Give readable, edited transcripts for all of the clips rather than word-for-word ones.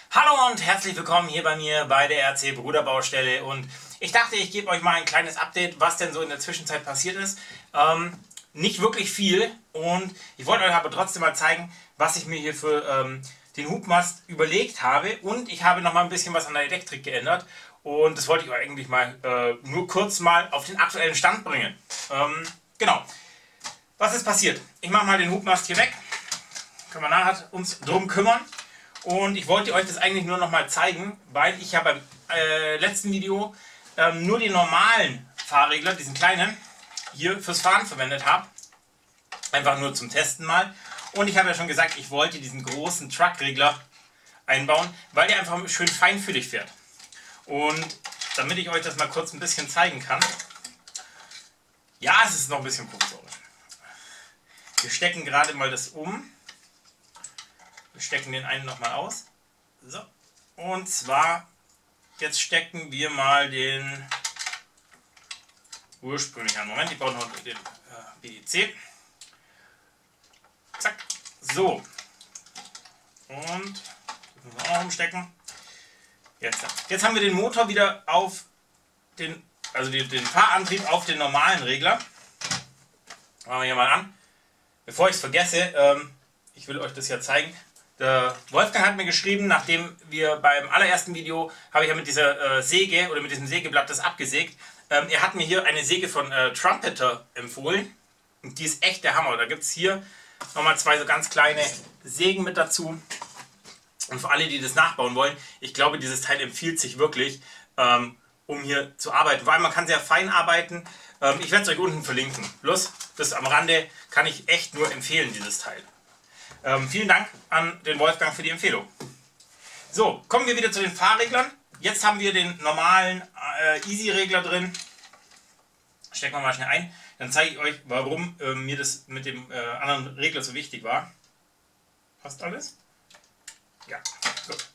Hallo und herzlich willkommen hier bei mir bei der RC Bruderbaustelle, und ich dachte, ich gebe euch mal ein kleines Update, was denn so in der Zwischenzeit passiert ist. Nicht wirklich viel, und ich wollte euch aber trotzdem mal zeigen, was ich mir hier für den Hubmast überlegt habe, und ich habe noch mal ein bisschen was an der Elektrik geändert, und das wollte ich euch eigentlich mal nur kurz mal auf den aktuellen Stand bringen. Genau. Was ist passiert? Ich mache mal den Hubmast hier weg, können wir nachher uns drum kümmern. Und ich wollte euch das eigentlich nur noch mal zeigen, weil ich ja beim letzten Video nur den normalen Fahrregler, diesen kleinen, hier fürs Fahren verwendet habe. Einfach nur zum Testen mal. Und ich habe ja schon gesagt, ich wollte diesen großen Truckregler einbauen, weil der einfach schön feinfühlig fährt. Und damit ich euch das mal kurz ein bisschen zeigen kann. Ja, es ist noch ein bisschen provisorisch. Wir stecken gerade mal das um. Wir stecken den einen nochmal aus. So. Und zwar, jetzt stecken wir mal den ursprünglichen an. Moment, ich brauche noch den BEC. Zack. So. Und auch umstecken. Jetzt haben wir den Motor wieder auf den, also den Fahrantrieb auf den normalen Regler. Machen wir hier mal an. Bevor ich es vergesse, ich will euch das ja zeigen. Der Wolfgang hat mir geschrieben, nachdem wir beim allerersten Video, habe ich ja mit dieser Säge oder mit diesem Sägeblatt das abgesägt. Er hat mir hier eine Säge von Trumpeter empfohlen, und die ist echt der Hammer. Da gibt es hier nochmal zwei so ganz kleine Sägen mit dazu. Und für alle, die das nachbauen wollen, ich glaube, dieses Teil empfiehlt sich wirklich, um hier zu arbeiten. Vor allem, man kann sehr fein arbeiten. Ich werde es euch unten verlinken. Bloß, das am Rande kann ich echt nur empfehlen, dieses Teil. Vielen Dank an den Wolfgang für die Empfehlung. So, kommen wir wieder zu den Fahrreglern. Jetzt haben wir den normalen Easy-Regler drin. Stecken wir mal schnell ein. Dann zeige ich euch, warum mir das mit dem anderen Regler so wichtig war. Passt alles? Ja, gut.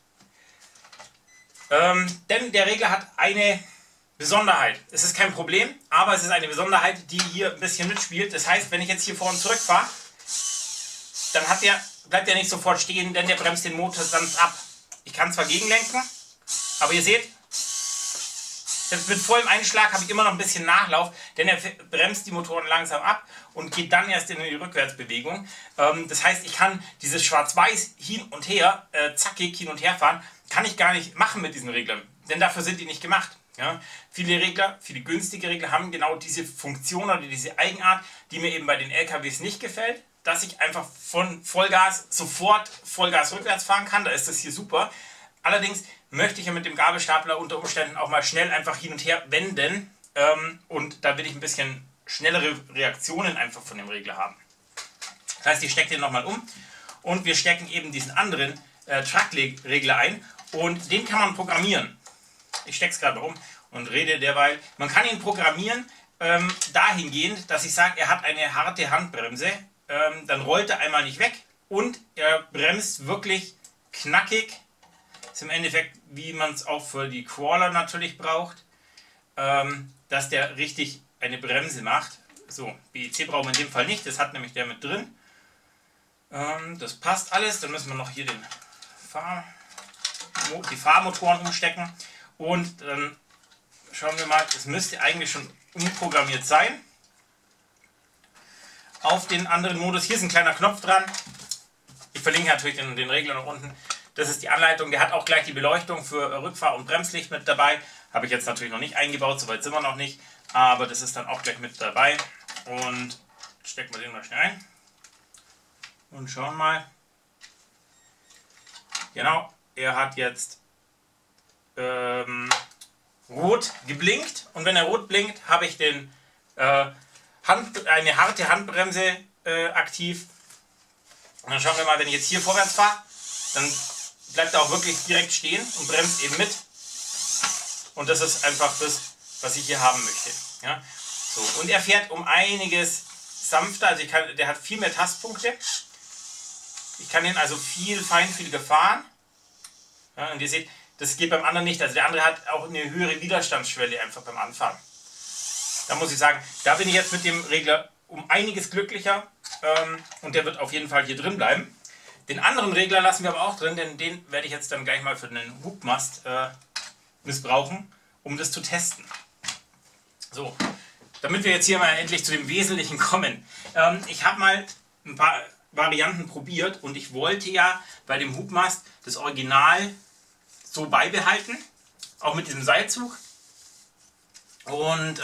Denn der Regler hat eine Besonderheit. Es ist kein Problem, aber es ist eine Besonderheit, die hier ein bisschen mitspielt. Das heißt, wenn ich jetzt hier vor und zurück fahre, dann bleibt der nicht sofort stehen, denn der bremst den Motor sanft ab. Ich kann zwar gegenlenken, aber ihr seht, jetzt mit vollem Einschlag habe ich immer noch ein bisschen Nachlauf, denn er bremst die Motoren langsam ab und geht dann erst in die Rückwärtsbewegung. Das heißt, ich kann dieses Schwarz-Weiß hin und her, zackig hin und her fahren, kann ich gar nicht machen mit diesen Reglern, denn dafür sind die nicht gemacht. Ja? Viele Regler, viele günstige Regler haben genau diese Funktion oder diese Eigenart, die mir eben bei den LKWs nicht gefällt, dass ich einfach von Vollgas sofort Vollgas rückwärts fahren kann. Da ist das hier super. Allerdings möchte ich ja mit dem Gabelstapler unter Umständen auch mal schnell einfach hin und her wenden. Und da will ich ein bisschen schnellere Reaktionen einfach von dem Regler haben. Das heißt, ich stecke den nochmal um und wir stecken eben diesen anderen Truck-Regler ein, und den kann man programmieren. Ich stecke es gerade um und rede derweil. Man kann ihn programmieren dahingehend, dass ich sage, er hat eine harte Handbremse. Dann rollt er einmal nicht weg und er bremst wirklich knackig. Das ist im Endeffekt, wie man es auch für die Crawler natürlich braucht, dass der richtig eine Bremse macht. So, BEC brauchen wir in dem Fall nicht, das hat nämlich der mit drin. Das passt alles. Dann müssen wir noch hier die Fahrmotoren umstecken, und dann schauen wir mal, es müsste eigentlich schon umprogrammiert sein auf den anderen Modus. Hier ist ein kleiner Knopf dran. Ich verlinke natürlich den Regler noch unten. Das ist die Anleitung. Der hat auch gleich die Beleuchtung für Rückfahr- und Bremslicht mit dabei. Habe ich jetzt natürlich noch nicht eingebaut, soweit sind wir noch nicht. Aber das ist dann auch gleich mit dabei. Und stecken wir den mal schnell ein. Und schauen mal. Genau, er hat jetzt rot geblinkt. Und wenn er rot blinkt, habe ich eine harte Handbremse aktiv. Und dann schauen wir mal, wenn ich jetzt hier vorwärts fahre, dann bleibt er auch wirklich direkt stehen und bremst eben mit. Und das ist einfach das, was ich hier haben möchte. Ja? So, und er fährt um einiges sanfter, also der hat viel mehr Tastpunkte. Ich kann ihn also viel feinfühliger fahren. Ja, und ihr seht, das geht beim anderen nicht. Also der andere hat auch eine höhere Widerstandsschwelle einfach beim Anfahren. Da muss ich sagen, da bin ich jetzt mit dem Regler um einiges glücklicher, und der wird auf jeden Fall hier drin bleiben. Den anderen Regler lassen wir aber auch drin, denn den werde ich jetzt dann gleich mal für den Hubmast missbrauchen, um das zu testen. So, damit wir jetzt hier mal endlich zu dem Wesentlichen kommen. Ich habe mal ein paar Varianten probiert und ich wollte ja bei dem Hubmast das Original so beibehalten, auch mit diesem Seilzug. Und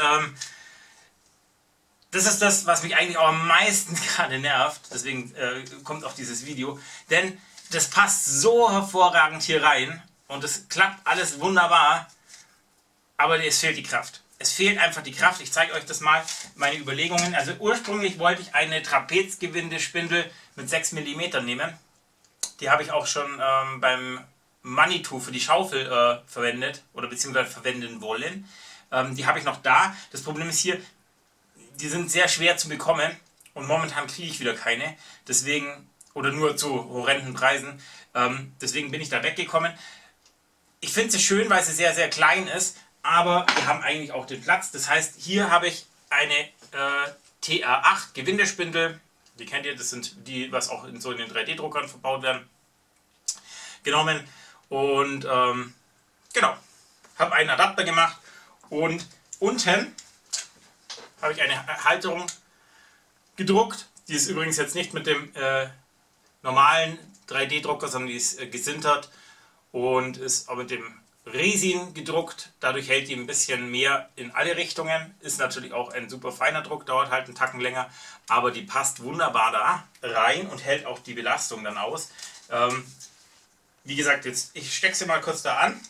das ist das, was mich eigentlich auch am meisten gerade nervt, deswegen kommt auch dieses Video, denn das passt so hervorragend hier rein und es klappt alles wunderbar, aber es fehlt die Kraft. Es fehlt einfach die Kraft. Ich zeige euch das mal, meine Überlegungen. Also ursprünglich wollte ich eine Trapezgewindespindel mit 6 mm nehmen. Die habe ich auch schon beim Manitou für die Schaufel verwendet oder beziehungsweise verwenden wollen. Die habe ich noch da. Das Problem ist hier, die sind sehr schwer zu bekommen und momentan kriege ich wieder keine. Deswegen, oder nur zu horrenden Preisen. Deswegen bin ich da weggekommen. Ich finde sie schön, weil sie sehr, sehr klein ist. Aber wir haben eigentlich auch den Platz. Das heißt, hier habe ich eine TR8 Gewindespindel. Die kennt ihr, das sind die, was auch so in den 3D-Druckern verbaut werden. Genommen und genau, habe einen Adapter gemacht und unten habe ich eine Halterung gedruckt. Die ist übrigens jetzt nicht mit dem normalen 3D-Drucker, sondern die ist gesintert und ist auch mit dem Resin gedruckt, dadurch hält die ein bisschen mehr in alle Richtungen, ist natürlich auch ein super feiner Druck, dauert halt einen Tacken länger, aber die passt wunderbar da rein und hält auch die Belastung dann aus. Wie gesagt, jetzt ich stecke sie mal kurz da an.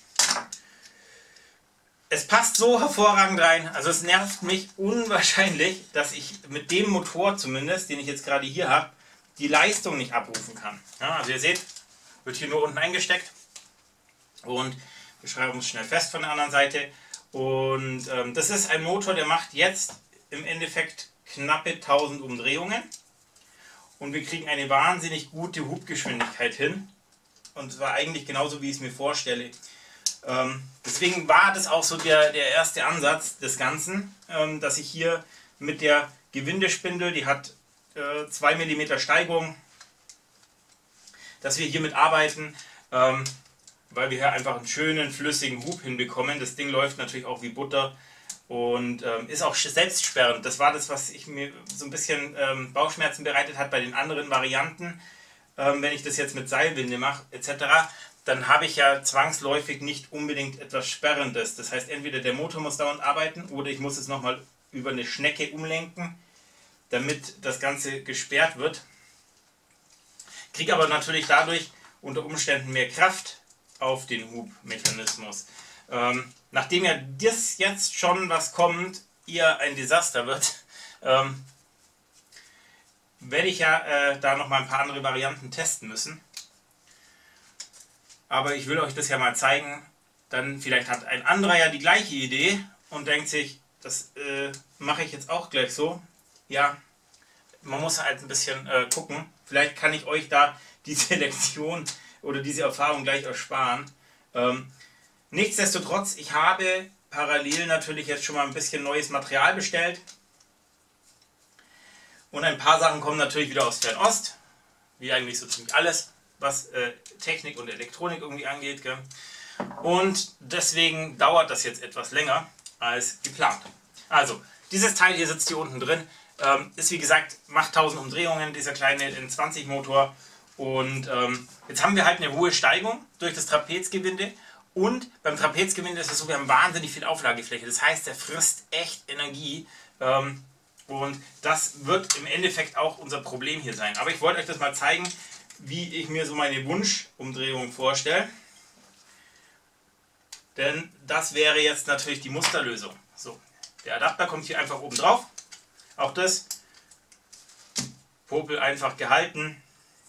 Es passt so hervorragend rein, also es nervt mich unwahrscheinlich, dass ich mit dem Motor zumindest, den ich jetzt gerade hier habe, die Leistung nicht abrufen kann. Ja, also ihr seht, wird hier nur unten eingesteckt und wir schreiben es schnell fest von der anderen Seite und das ist ein Motor, der macht jetzt im Endeffekt knappe 1000 Umdrehungen und wir kriegen eine wahnsinnig gute Hubgeschwindigkeit hin und zwar eigentlich genauso wie ich es mir vorstelle. Deswegen war das auch so der erste Ansatz des Ganzen, dass ich hier mit der Gewindespindel, die hat 2 mm Steigung, dass wir hiermit arbeiten. Weil wir hier einfach einen schönen flüssigen Hub hinbekommen. Das Ding läuft natürlich auch wie Butter und ist auch selbstsperrend. Das war das, was ich mir so ein bisschen Bauchschmerzen bereitet hat bei den anderen Varianten. Wenn ich das jetzt mit Seilwinde mache etc., dann habe ich ja zwangsläufig nicht unbedingt etwas Sperrendes. Das heißt, entweder der Motor muss dauernd arbeiten oder ich muss es nochmal über eine Schnecke umlenken, damit das Ganze gesperrt wird. Kriege aber natürlich dadurch unter Umständen mehr Kraft auf den Hubmechanismus. Nachdem ja das jetzt schon was kommt, eher ein Desaster wird, werde ich ja da noch mal ein paar andere Varianten testen müssen. Aber ich will euch das ja mal zeigen, dann vielleicht hat ein anderer ja die gleiche Idee und denkt sich, das mache ich jetzt auch gleich so. Ja, man muss halt ein bisschen gucken. Vielleicht kann ich euch da diese Lektion oder diese Erfahrung gleich ersparen. Nichtsdestotrotz, ich habe parallel natürlich jetzt schon mal ein bisschen neues Material bestellt. Und ein paar Sachen kommen natürlich wieder aus Fernost, wie eigentlich so ziemlich alles, was Technik und Elektronik irgendwie angeht. Gell? Und deswegen dauert das jetzt etwas länger als geplant. Also, dieses Teil hier sitzt hier unten drin. Ist wie gesagt, macht 1000 Umdrehungen, dieser kleine N20 Motor. Und jetzt haben wir halt eine hohe Steigung durch das Trapezgewinde. Und beim Trapezgewinde ist es so, wir haben wahnsinnig viel Auflagefläche. Das heißt, der frisst echt Energie. Und das wird im Endeffekt auch unser Problem hier sein. Aber ich wollte euch das mal zeigen, wie ich mir so meine Wunschumdrehung vorstelle. Denn das wäre jetzt natürlich die Musterlösung. So, der Adapter kommt hier einfach oben drauf. Auch das Popel einfach gehalten.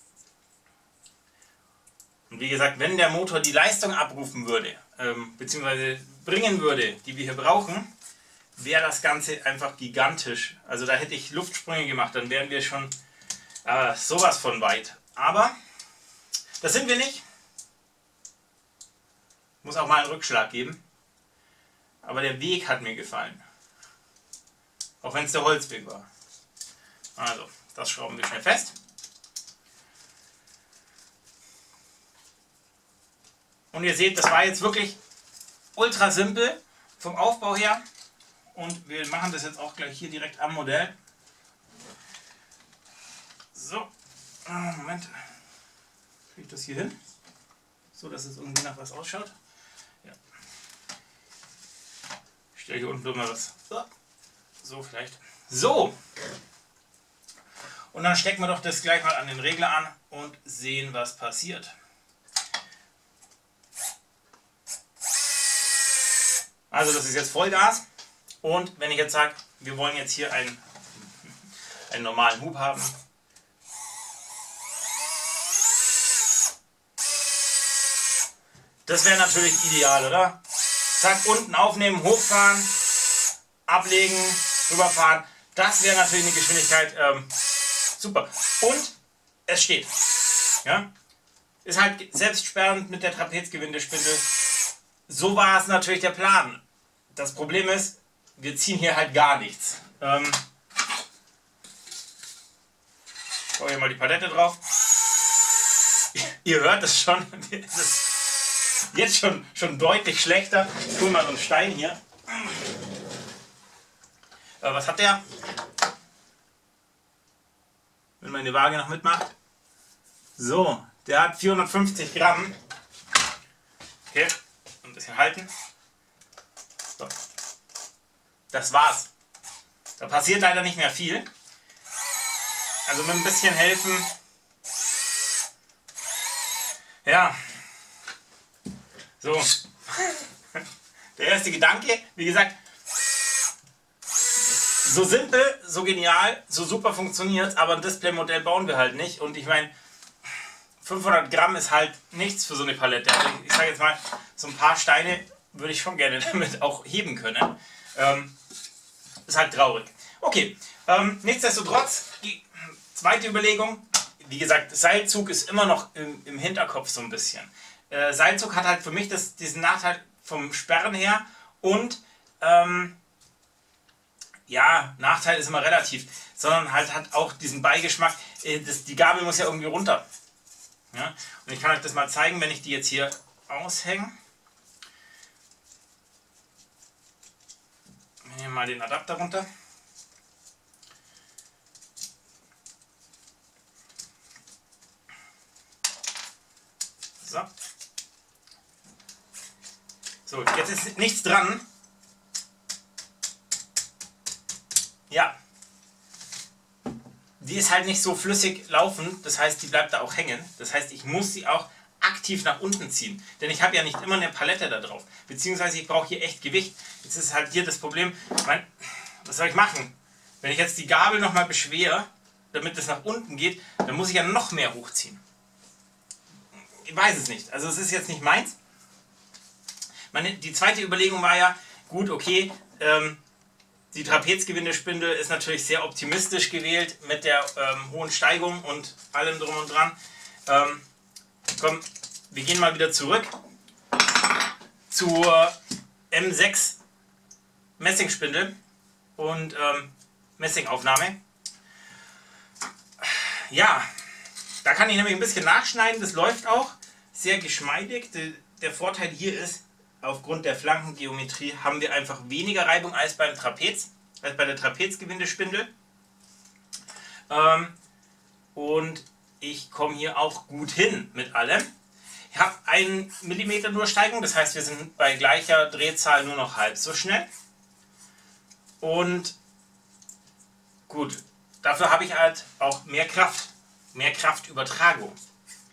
Und wie gesagt, wenn der Motor die Leistung abrufen würde, beziehungsweise bringen würde, die wir hier brauchen, wäre das Ganze einfach gigantisch. Also da hätte ich Luftsprünge gemacht, dann wären wir schon sowas von weit. Aber das sind wir nicht. Muss auch mal einen Rückschlag geben. Aber der Weg hat mir gefallen. Auch wenn es der Holzweg war. Also, das schrauben wir schnell fest. Und ihr seht, das war jetzt wirklich ultra simpel vom Aufbau her. Und wir machen das jetzt auch gleich hier direkt am Modell. So, Moment. Kriege ich das hier hin? So, dass es irgendwie nach was ausschaut. Ja. Ich stelle hier unten drüber was. So vielleicht. So. Und dann stecken wir doch das gleich mal an den Regler an und sehen, was passiert. Also das ist jetzt Vollgas. Und wenn ich jetzt sage, wir wollen jetzt hier einen normalen Hub haben. Das wäre natürlich ideal, oder? Zack, unten aufnehmen, hochfahren, ablegen, rüberfahren. Das wäre natürlich eine Geschwindigkeit, super. Und es steht. Ja? Ist halt selbstsperrend mit der Trapezgewindespindel. So war es natürlich der Plan. Das Problem ist, wir ziehen hier halt gar nichts. Ich baue hier mal die Palette drauf. Ihr hört es schon. Es ist jetzt schon deutlich schlechter. Ich hole mal so einen Stein hier. Was hat der? Wenn meine Waage noch mitmacht. So, der hat 450 Gramm. Okay, ein bisschen halten. So. Das war's. Da passiert leider nicht mehr viel. Also mit ein bisschen helfen. Ja. So. Der erste Gedanke, wie gesagt, so simpel, so genial, so super funktioniert, aber ein Display-Modell bauen wir halt nicht. Und ich meine, 500 Gramm ist halt nichts für so eine Palette. Also ich sage jetzt mal, so ein paar Steine würde ich schon gerne damit auch heben können. Ist halt traurig. Okay, nichtsdestotrotz, die zweite Überlegung, wie gesagt, Seilzug ist immer noch im Hinterkopf so ein bisschen. Seilzug hat halt für mich diesen Nachteil vom Sperren her und ja, Nachteil ist immer relativ, sondern halt hat auch diesen Beigeschmack, die Gabel muss ja irgendwie runter. Ja? Und ich kann euch das mal zeigen, wenn ich die jetzt hier aushänge. Wir nehmen mal den Adapter runter. So. So, jetzt ist nichts dran. Ja. Die ist halt nicht so flüssig laufend, das heißt, die bleibt da auch hängen. Das heißt, ich muss sie auch aktiv nach unten ziehen. Denn ich habe ja nicht immer eine Palette da drauf. Beziehungsweise ich brauche hier echt Gewicht. Jetzt ist halt hier das Problem, was soll ich machen? Wenn ich jetzt die Gabel nochmal beschwere, damit es nach unten geht, dann muss ich ja noch mehr hochziehen. Ich weiß es nicht. Also es ist jetzt nicht meins. Die zweite Überlegung war ja, gut, okay, die Trapezgewindespindel ist natürlich sehr optimistisch gewählt mit der hohen Steigung und allem drum und dran. Komm, wir gehen mal wieder zurück zur M6 Messingspindel und Messingaufnahme. Ja, da kann ich nämlich ein bisschen nachschneiden, das läuft auch sehr geschmeidig. Der Vorteil hier ist, aufgrund der Flankengeometrie haben wir einfach weniger Reibung als beim Trapez, als bei der Trapezgewindespindel. Und ich komme hier auch gut hin mit allem. Ich habe 1 mm nur Steigung, das heißt, wir sind bei gleicher Drehzahl nur noch halb so schnell. Und gut, dafür habe ich halt auch mehr Kraftübertragung.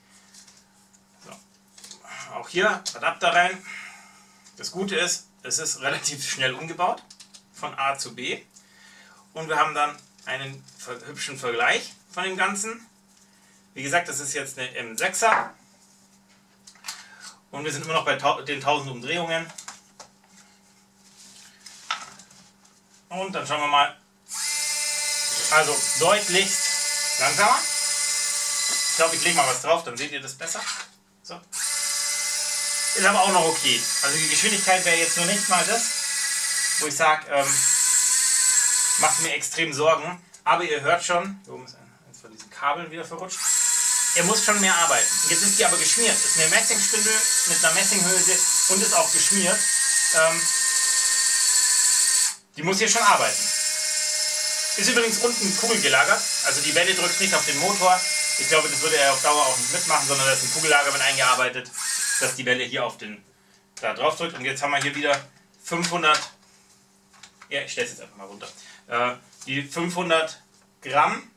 So. Auch hier Adapter rein. Das Gute ist, es ist relativ schnell umgebaut, von A zu B. Und wir haben dann einen hübschen Vergleich von dem Ganzen. Wie gesagt, das ist jetzt eine M6er. Und wir sind immer noch bei den 1000 Umdrehungen. Und dann schauen wir mal. Also deutlichst langsamer. Ich glaube, ich lege mal was drauf, dann seht ihr das besser. So. Ist aber auch noch okay. Also die Geschwindigkeit wäre jetzt nur nicht mal das, wo ich sage, macht mir extrem Sorgen. Aber ihr hört schon, hier oben ist eins von diesen Kabeln wieder verrutscht. er muss schon mehr arbeiten. Jetzt ist die aber geschmiert. Ist eine Messingspindel mit einer Messinghülse und ist auch geschmiert. Die muss hier schon arbeiten. Ist übrigens unten kugelgelagert. Also die Welle drückt nicht auf den Motor. Ich glaube, das würde er auf Dauer auch nicht mitmachen, sondern da ist ein Kugellager mit eingearbeitet, dass die Welle hier auf den da drauf drückt. Und jetzt haben wir hier wieder 500. Ja, ich stelle es jetzt einfach mal runter. Die 500 Gramm.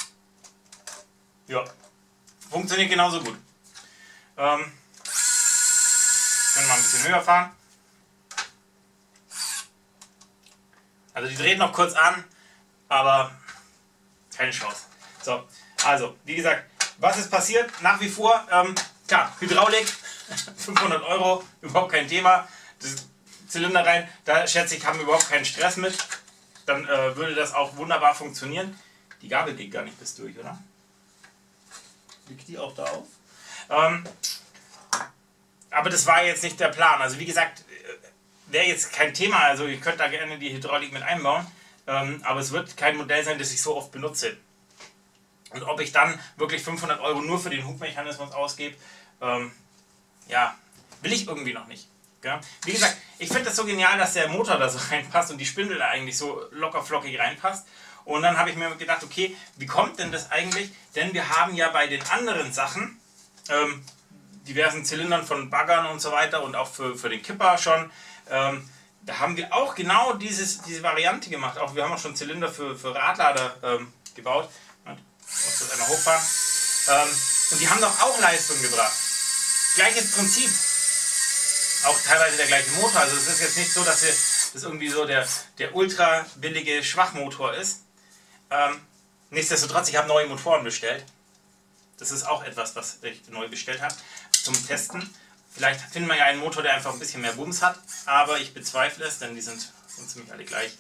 Ja, funktioniert genauso gut. Können wir ein bisschen höher fahren. Also die dreht noch kurz an, aber keine Chance. So, also wie gesagt, was ist passiert? Nach wie vor, klar, Hydraulik, 500 €, überhaupt kein Thema. Das Zylinder rein, da schätze ich, haben wir überhaupt keinen Stress mit. Dann würde das auch wunderbar funktionieren. Die Gabel geht gar nicht bis durch, oder? Liegt die auch da auf? Aber das war jetzt nicht der Plan. Also wie gesagt, wäre jetzt kein Thema. Also ihr könnt da gerne die Hydraulik mit einbauen. Aber es wird kein Modell sein, das ich so oft benutze. Und ob ich dann wirklich 500 € nur für den Hubmechanismus ausgebe, ja, will ich irgendwie noch nicht. Ja? Wie gesagt, ich finde das so genial, dass der Motor da so reinpasst und die Spindel da eigentlich so locker flockig reinpasst. Und dann habe ich mir gedacht, okay, wie kommt denn das eigentlich? Denn wir haben ja bei den anderen Sachen, diversen Zylindern von Baggern und so weiter und auch für den Kipper schon, da haben wir auch genau diese Variante gemacht. Auch wir haben auch schon Zylinder für Radlader gebaut. Ich muss das einmal hochfahren. Und die haben doch auch Leistung gebracht. Gleiches Prinzip. Auch teilweise der gleiche Motor. Also es ist jetzt nicht so, dass das irgendwie so der ultra billige Schwachmotor ist. Nichtsdestotrotz, ich habe neue Motoren bestellt. Das ist auch etwas, was ich neu bestellt habe zum Testen. Vielleicht finden wir ja einen Motor, der einfach ein bisschen mehr Bums hat, aber ich bezweifle es, denn die sind ziemlich alle gleich.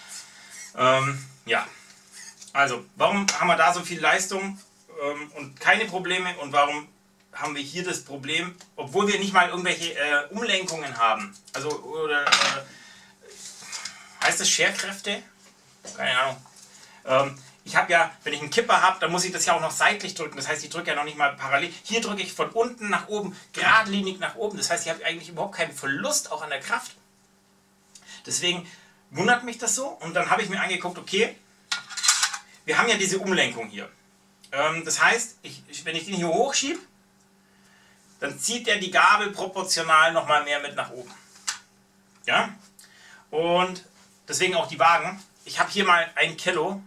Ja, also warum haben wir da so viel Leistung und keine Probleme und warum haben wir hier das Problem, obwohl wir nicht mal irgendwelche Umlenkungen haben? Also, oder heißt das Scherkräfte? Keine Ahnung. Ich habe ja, wenn ich einen Kipper habe, dann muss ich das ja auch noch seitlich drücken. Das heißt, ich drücke ja noch nicht mal parallel. Hier drücke ich von unten nach oben, geradlinig nach oben. Das heißt, ich habe eigentlich überhaupt keinen Verlust auch an der Kraft. Deswegen wundert mich das so. Und dann habe ich mir angeguckt, okay, wir haben ja diese Umlenkung hier. Das heißt, wenn ich den hier hochschiebe, dann zieht der die Gabel proportional nochmal mehr mit nach oben. Ja? Und deswegen auch die Wagen. Ich habe hier mal 1 Kilo,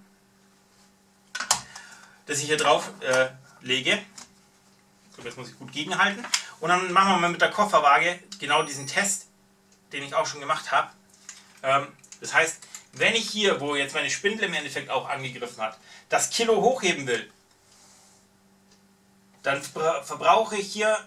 das ich hier drauf lege. So, jetzt muss ich gut gegenhalten. Und dann machen wir mal mit der Kofferwaage genau diesen Test, den ich auch schon gemacht habe. Das heißt, wenn ich hier, wo jetzt meine Spindel im Endeffekt auch angegriffen hat, das Kilo hochheben will, dann verbrauche ich hier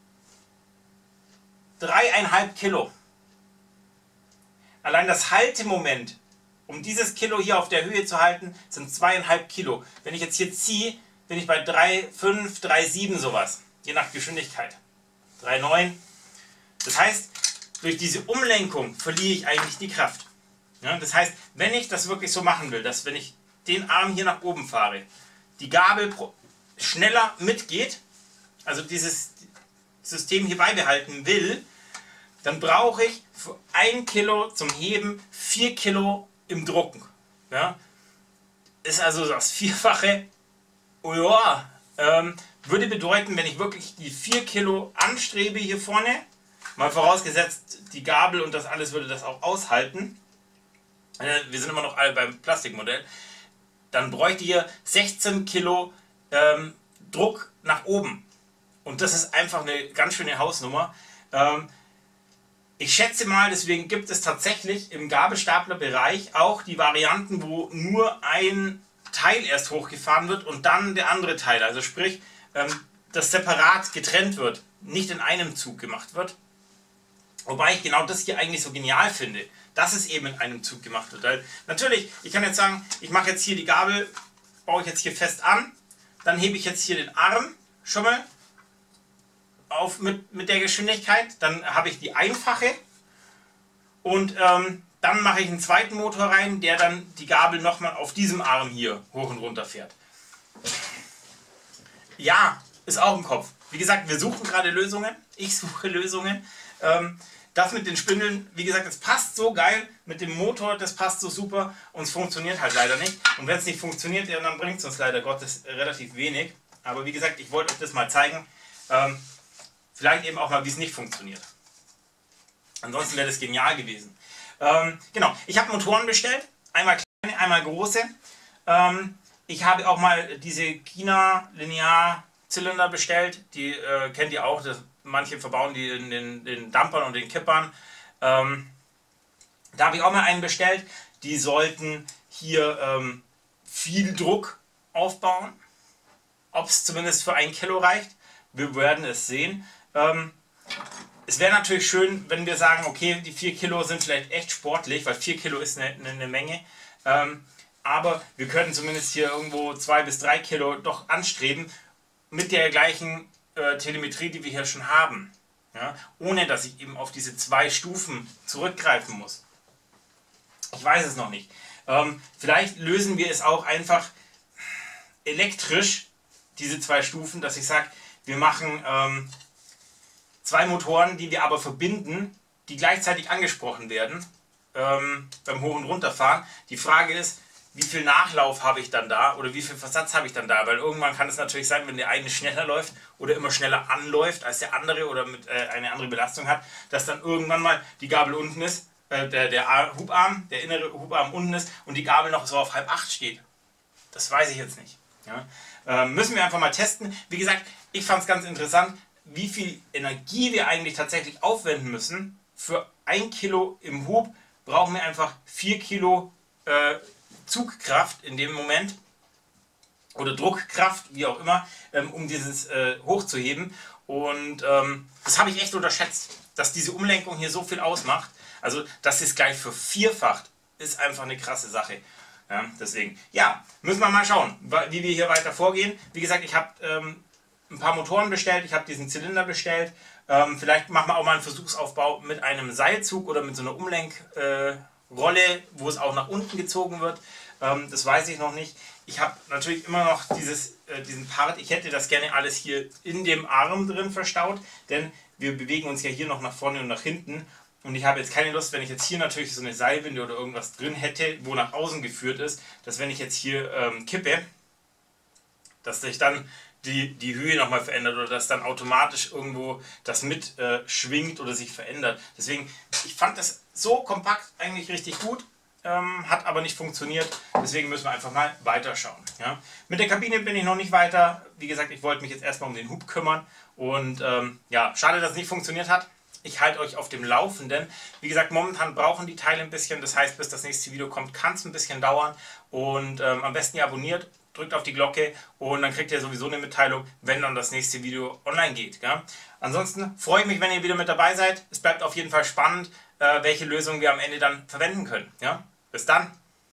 3,5 Kilo. Allein das Haltemoment, um dieses Kilo hier auf der Höhe zu halten, sind 2,5 Kilo. Wenn ich jetzt hier ziehe, bin ich bei 3,5, 3,7 sowas. Je nach Geschwindigkeit. 3,9. Das heißt, durch diese Umlenkung verliere ich eigentlich die Kraft. Ja, das heißt, wenn ich das wirklich so machen will, dass wenn ich den Arm hier nach oben fahre, die Gabel schneller mitgeht, also dieses System hier beibehalten will, dann brauche ich für 1 Kilo zum Heben 4 Kilo im Drucken. Ja? Ist also das Vierfache. Oh ja, würde bedeuten, wenn ich wirklich die 4 Kilo anstrebe hier vorne, mal vorausgesetzt, die Gabel und das alles würde das auch aushalten, wir sind immer noch alle beim Plastikmodell, dann bräuchte ich hier 16 Kilo Druck nach oben. Und das ist einfach eine ganz schöne Hausnummer. Ich schätze mal, deswegen gibt es tatsächlich im Gabelstaplerbereich auch die Varianten, wo nur ein Teil erst hochgefahren wird und dann der andere Teil. Also sprich, das separat getrennt wird, nicht in einem Zug gemacht wird. Wobei ich genau das hier eigentlich so genial finde, dass es eben in einem Zug gemacht wird. Weil natürlich, ich kann jetzt sagen, ich mache jetzt hier die Gabel, baue ich jetzt hier fest an, dann hebe ich jetzt hier den Arm schon mal auf mit der Geschwindigkeit, dann habe ich die einfache und dann mache ich einen zweiten Motor rein, der dann die Gabel nochmal auf diesem Arm hier hoch und runter fährt. Ja, ist auch im Kopf. Wie gesagt, wir suchen gerade Lösungen. Ich suche Lösungen. Das mit den Spindeln, wie gesagt, es passt so geil mit dem Motor, das passt so super und es funktioniert halt leider nicht. Und wenn es nicht funktioniert, ja, dann bringt es uns leider Gottes relativ wenig. Aber wie gesagt, ich wollte euch das mal zeigen. Vielleicht eben auch mal, wie es nicht funktioniert. Ansonsten wäre das genial gewesen. Genau, ich habe Motoren bestellt. Einmal kleine, einmal große. Ich habe auch mal diese China Linearzylinder bestellt. Die kennt ihr auch. Manche verbauen die in den Dampern und den Kippern. Da habe ich auch mal einen bestellt. Die sollten hier viel Druck aufbauen. Ob es zumindest für 1 Kilo reicht, wir werden es sehen. Es wäre natürlich schön, wenn wir sagen, okay, die 4 Kilo sind vielleicht echt sportlich, weil 4 Kilo ist eine Menge. Aber wir können zumindest hier irgendwo 2 bis 3 Kilo doch anstreben mit der gleichen Telemetrie, die wir hier schon haben. Ja? Ohne dass ich eben auf diese 2 Stufen zurückgreifen muss. Ich weiß es noch nicht. Vielleicht lösen wir es auch einfach elektrisch, diese 2 Stufen, dass ich sage, wir machen 2 Motoren, die wir aber verbinden, die gleichzeitig angesprochen werden beim Hoch- und Runterfahren. Die Frage ist, wie viel Nachlauf habe ich dann da oder wie viel Versatz habe ich dann da? Weil irgendwann kann es natürlich sein, wenn der eine schneller läuft oder immer schneller anläuft als der andere oder mit eine andere Belastung hat, dass dann irgendwann mal die Gabel unten ist, der Hubarm, der innere Hubarm unten ist und die Gabel noch so auf 7:30 steht. Das weiß ich jetzt nicht. Ja? Müssen wir einfach mal testen. Wie gesagt, ich fand es ganz interessant, wie viel Energie wir eigentlich tatsächlich aufwenden müssen. Für 1 Kilo im Hub brauchen wir einfach 4 Kilo Zugkraft in dem Moment oder Druckkraft, wie auch immer, um dieses hochzuheben. Und das habe ich echt unterschätzt, dass diese Umlenkung hier so viel ausmacht. Also, dass es gleich vervierfacht, ist einfach eine krasse Sache. Ja, deswegen, ja, müssen wir mal schauen, wie wir hier weiter vorgehen. Wie gesagt, ich habe ein paar Motoren bestellt, ich habe diesen Zylinder bestellt. Vielleicht machen wir auch mal einen Versuchsaufbau mit einem Seilzug oder mit so einer Umlenkrolle, wo es auch nach unten gezogen wird. Das weiß ich noch nicht. Ich habe natürlich immer noch diesen Part, ich hätte das gerne alles hier in dem Arm drin verstaut, denn wir bewegen uns ja hier noch nach vorne und nach hinten. Und ich habe jetzt keine Lust, wenn ich jetzt hier natürlich so eine Seilwinde oder irgendwas drin hätte, wo nach außen geführt ist, dass wenn ich jetzt hier kippe, dass sich dann die Höhe nochmal verändert oder dass dann automatisch irgendwo das mit schwingt oder sich verändert. Deswegen, ich fand das so kompakt eigentlich richtig gut, hat aber nicht funktioniert. Deswegen müssen wir einfach mal weiterschauen. Ja? Mit der Kabine bin ich noch nicht weiter. Wie gesagt, ich wollte mich jetzt erstmal um den Hub kümmern. Und ja, schade, dass es nicht funktioniert hat. Ich halte euch auf dem Laufenden. Wie gesagt, momentan brauchen die Teile ein bisschen. Das heißt, bis das nächste Video kommt, kann es ein bisschen dauern. Und am besten ihr abonniert, drückt auf die Glocke und dann kriegt ihr sowieso eine Mitteilung, wenn dann das nächste Video online geht. Gell? Ansonsten freue ich mich, wenn ihr wieder mit dabei seid. Es bleibt auf jeden Fall spannend, welche Lösung wir am Ende dann verwenden können. Ja? Bis dann!